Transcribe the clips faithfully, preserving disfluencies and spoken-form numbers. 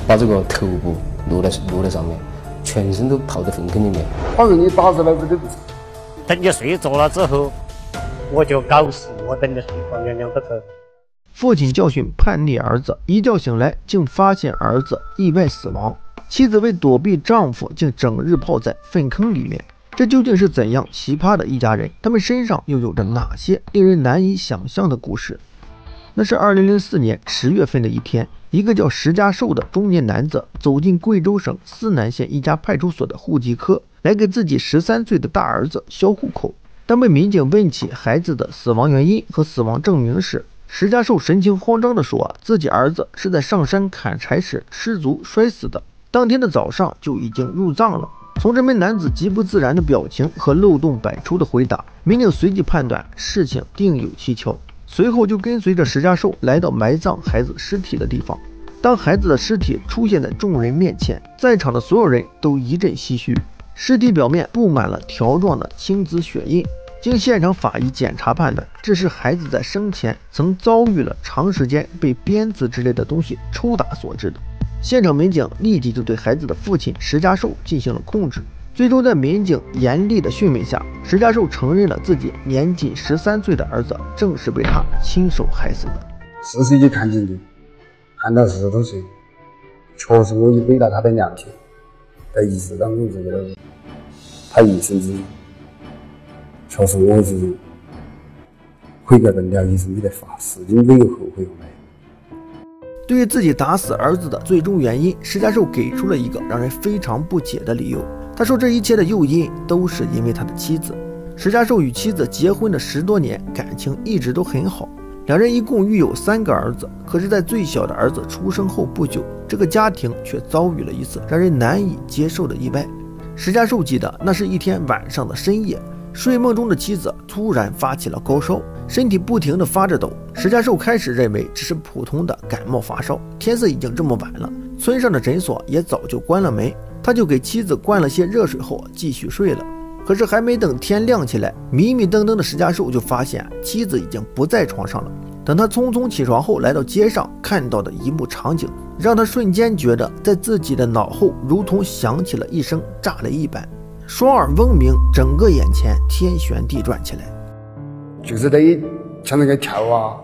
把这个头部落在落在上面，全身都泡在粪坑里面。 把人给打死了，不对。 等你睡着了之后，我就搞事，我等你睡着，娘娘不走。 父亲教训叛逆儿子，一觉醒来竟发现儿子意外死亡，妻子为躲避丈夫，竟整日泡在粪坑里面。这究竟是怎样奇葩的一家人？他们身上又有着哪些令人难以想象的故事？那是二零零四年十月份的一天，一个叫石家寿的中年男子走进贵州省思南县一家派出所的户籍科，来给自己十三岁的大儿子销户口。当被民警问起孩子的死亡原因和死亡证明时，石家寿神情慌张地说，自己儿子是在上山砍柴时失足摔死的，当天的早上就已经入葬了。从这名男子极不自然的表情和漏洞百出的回答，民警随即判断事情定有蹊跷，随后就跟随着石家寿来到埋葬孩子尸体的地方。当孩子的尸体出现在众人面前，在场的所有人都一阵唏嘘。尸体表面布满了条状的青紫血印，经现场法医检查判断，这是孩子在生前曾遭遇了长时间被鞭子之类的东西抽打所致的。现场民警立即就对孩子的父亲石家寿进行了控制，最终在民警严厉的讯问下，石家寿承认了自己年仅十三岁的儿子正是被他亲手害死的。 四岁就看进去，看到四十多岁，确实我也背了他的两天，在意识当中这个他一生之中，确实我是悔改本了，一生没得法，至今没有后悔过来。 对于自己打死儿子的最终原因，石家寿给出了一个让人非常不解的理由。他说这一切的诱因都是因为他的妻子。石家寿与妻子结婚了十多年，感情一直都很好，两人一共育有三个儿子。可是在最小的儿子出生后不久，这个家庭却遭遇了一次让人难以接受的意外。石家寿记得那是一天晚上的深夜，睡梦中的妻子突然发起了高烧，身体不停地发着抖。石家寿开始认为只是普通的感冒发烧，天色已经这么晚了，村上的诊所也早就关了门，他就给妻子灌了些热水后继续睡了。可是还没等天亮起来，迷迷瞪瞪的石家寿就发现妻子已经不在床上了。等他匆匆起床后来到街上，看到的一幕场景让他瞬间觉得在自己的脑后如同响起了一声炸雷一般，双耳嗡鸣，整个眼前天旋地转起来。 就是等于像那个跳啊，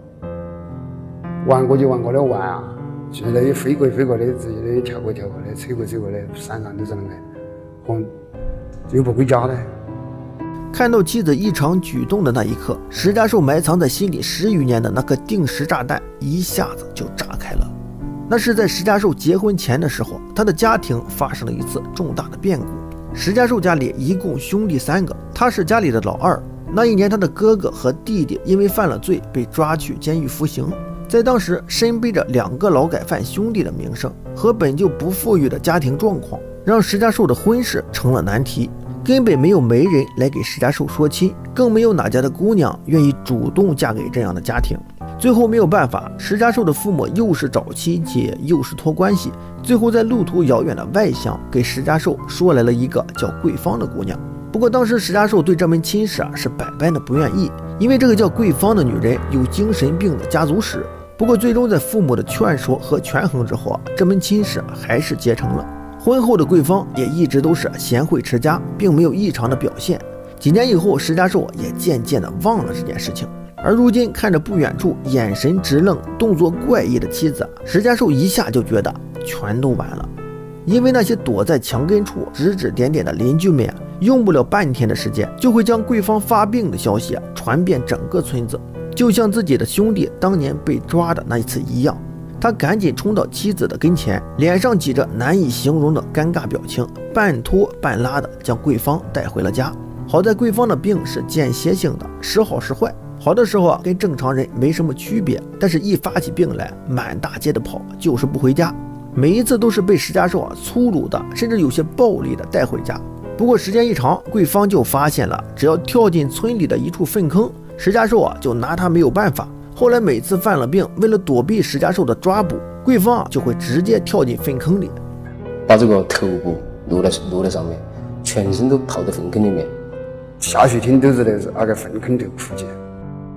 玩过就玩过的玩啊，就是等于飞过飞过的，直接的跳过跳过的，吹过吹过的，山上都是那个，红又不回家的。 看到妻子异常举动的那一刻，石家寿埋藏在心里十余年的那颗定时炸弹一下子就炸开了。那是在石家寿结婚前的时候，他的家庭发生了一次重大的变故。石家寿家里一共兄弟三个，他是家里的老二。那一年他的哥哥和弟弟因为犯了罪被抓去监狱服刑，在当时身背着两个劳改犯兄弟的名声和本就不富裕的家庭状况，让石家寿的婚事成了难题，根本没有媒人来给石家寿说亲，更没有哪家的姑娘愿意主动嫁给这样的家庭。最后没有办法，石家寿的父母又是找亲戚又是托关系，最后在路途遥远的外乡给石家寿说来了一个叫桂芳的姑娘。不过当时石家寿对这门亲事啊是百般的不愿意，因为这个叫桂芳的女人有精神病的家族史。不过最终在父母的劝说和权衡之后啊，这门亲事还是结成了。婚后的桂芳也一直都是贤惠持家，并没有异常的表现。几年以后，石家寿也渐渐的忘了这件事情。而如今看着不远处眼神直愣、动作怪异的妻子，石家寿一下就觉得全都完了。因为那些躲在墙根处指指点点的邻居们，用不了半天的时间，就会将桂芳发病的消息传遍整个村子，就像自己的兄弟当年被抓的那一次一样。他赶紧冲到妻子的跟前，脸上挤着难以形容的尴尬表情，半拖半拉的将桂芳带回了家。好在桂芳的病是间歇性的，时好时坏，好的时候啊跟正常人没什么区别，但是一发起病来，满大街的跑，就是不回家。每一次都是被石家寿啊粗鲁的，甚至有些暴力的带回家。不过时间一长，桂芳就发现了，只要跳进村里的一处粪坑，石家寿啊就拿他没有办法。后来每次犯了病，为了躲避石家寿的抓捕，桂芳啊就会直接跳进粪坑里， 把这个头部落在落在上面，全身都泡在粪坑里面。 下雪天都是那那个粪坑头附近。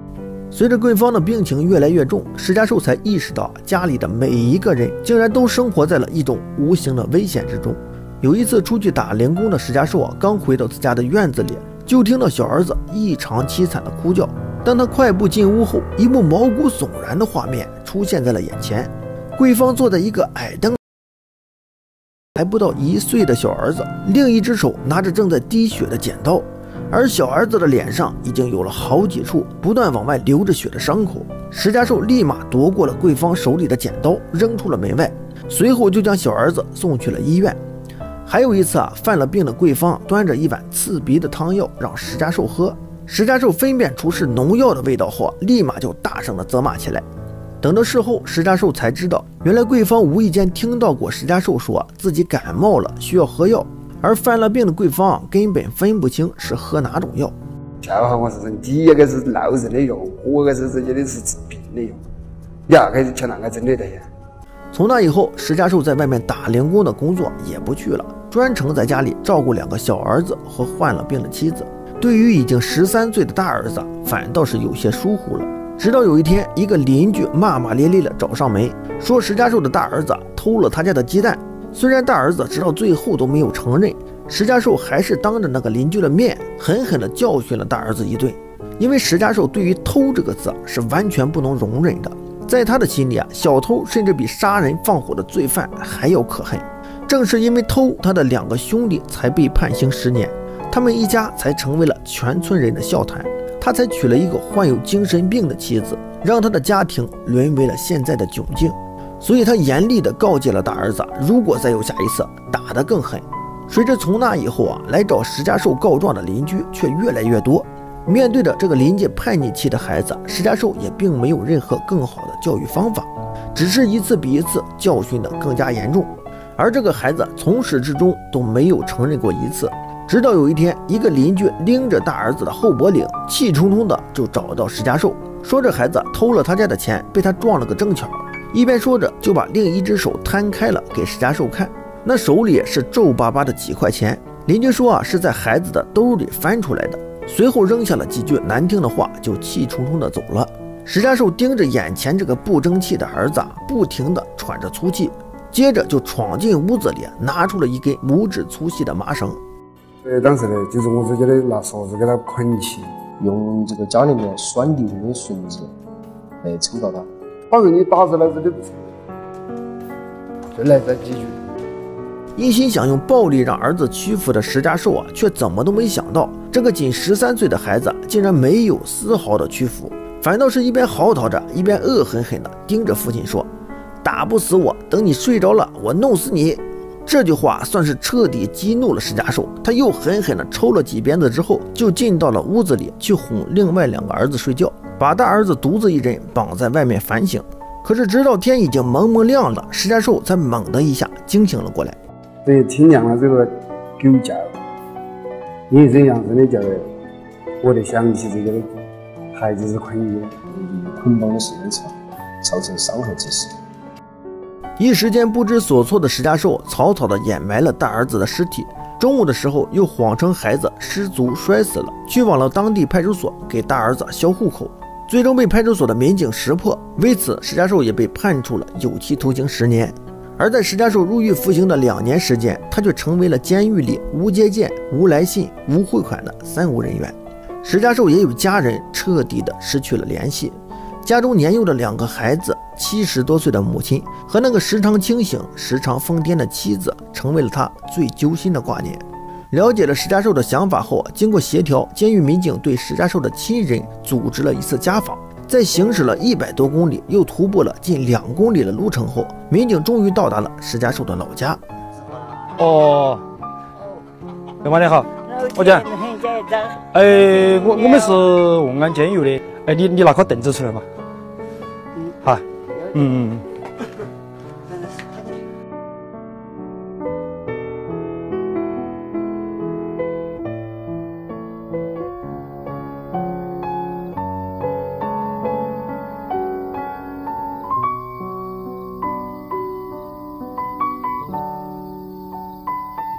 随着桂芳的病情越来越重，石家寿才意识到家里的每一个人竟然都生活在了一种无形的危险之中。有一次出去打零工的石家寿啊，刚回到自家的院子里，就听到小儿子异常凄惨的哭叫。当他快步进屋后，一幕毛骨悚然的画面出现在了眼前。桂芳坐在一个矮凳，还不到一岁的小儿子，另一只手拿着正在滴血的剪刀，而小儿子的脸上已经有了好几处不断往外流着血的伤口。石家寿立马夺过了桂芳手里的剪刀，扔出了门外，随后就将小儿子送去了医院。还有一次啊，犯了病的桂芳端着一碗刺鼻的汤药让石家寿喝，石家寿分辨出是农药的味道后，立马就大声的责骂起来。等到事后，石家寿才知道，原来桂芳无意间听到过石家寿说自己感冒了需要喝药，而犯了病的桂芳根本分不清是喝哪种药。 恰好我是说，第一个是闹人的药，我个是直接的是治病的药，第二个就那个针对的呀。 从那以后，石家寿在外面打零工的工作也不去了，专程在家里照顾两个小儿子和患了病的妻子。对于已经十三岁的大儿子，反倒是有些疏忽了。直到有一天，一个邻居骂骂咧咧的找上门，说石家寿的大儿子偷了他家的鸡蛋。虽然大儿子直到最后都没有承认，石家寿还是当着那个邻居的面狠狠地教训了大儿子一顿。因为石家寿对于偷这个字是完全不能容忍的，在他的心里啊，小偷甚至比杀人放火的罪犯还要可恨。正是因为偷，他的两个兄弟才被判刑十年，他们一家才成为了全村人的笑谈。他才娶了一个患有精神病的妻子，让他的家庭沦为了现在的窘境。所以他严厉地告诫了大儿子，如果再有下一次，打得更狠。随着从那以后啊，来找石家寿告状的邻居却越来越多。面对着这个邻居叛逆期的孩子，石家寿也并没有任何更好的教育方法，只是一次比一次教训得更加严重。而这个孩子从始至终都没有承认过一次。直到有一天，一个邻居拎着大儿子的后脖领，气冲冲的就找到石家寿，说这孩子偷了他家的钱，被他撞了个正巧。一边说着，就把另一只手摊开了给石家寿看，那手里是皱巴巴的几块钱。邻居说啊，是在孩子的兜里翻出来的。随后扔下了几句难听的话，就气冲冲的走了。石家寿盯着眼前这个不争气的儿子，不停的喘着粗气，接着就闯进屋子里，拿出了一根拇指粗细的麻绳。 呃，当时呢，就是我直接的拿绳子给他捆起， 用这个家里面拴牛的绳子来抽到他。 反正你打死老子的，就来这几句。 一心想用暴力让儿子屈服的石家寿啊，却怎么都没想到，这个仅十三岁的孩子竟然没有丝毫的屈服，反倒是一边嚎啕着，一边恶狠狠地盯着父亲说：“打不死我，等你睡着了，我弄死你。”这句话算是彻底激怒了石家寿，他又狠狠地抽了几鞭子之后，就进到了屋子里去哄另外两个儿子睡觉，把大儿子独自一人绑在外面反省。可是直到天已经蒙蒙亮了，石家寿才猛地一下惊醒了过来。 对，听见了这个狗叫，因为这样子的叫，我就想起这个孩子是捆约， 捆绑的时间长，造成伤害致死。 一时间不知所措的石家寿草草地掩埋了大儿子的尸体，中午的时候又谎称孩子失足摔死了，去往了当地派出所给大儿子销户口，最终被派出所的民警识破。为此，石家寿也被判处了有期徒刑十年。而在石家寿入狱服刑的两年时间，他却成为了监狱里无接见、无来信、无汇款的三无人员。石家寿也与家人彻底的失去了联系，家中年幼的两个孩子、七十多岁的母亲和那个时常清醒、时常疯癫的妻子，成为了他最揪心的挂念。了解了石家寿的想法后，经过协调，监狱民警对石家寿的亲人组织了一次家访。在行驶了一百多公里，又徒步了近两公里的路程后，民警终于到达了石家寿的老家。 哦，老板你好，我讲，哎，我我们是瓮安监狱的，哎，你你拿颗凳子出来嘛。好，嗯嗯。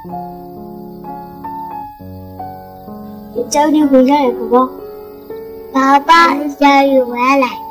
早点回家呀，宝宝。 爸爸下雨回来。